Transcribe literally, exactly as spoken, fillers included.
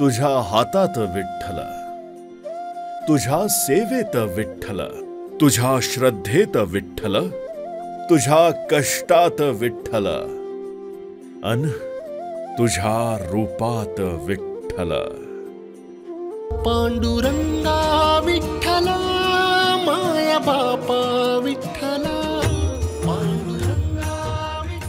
तुझ्या हातात विठ्ठल, तुझ्या सेवेत विठ्ठल, तुझ्या श्रद्धेत विठ्ठल, तुझ्या कष्टात विठ्ठल, अन तुझ्या रूपात विठ्ठल. पांडुरंगा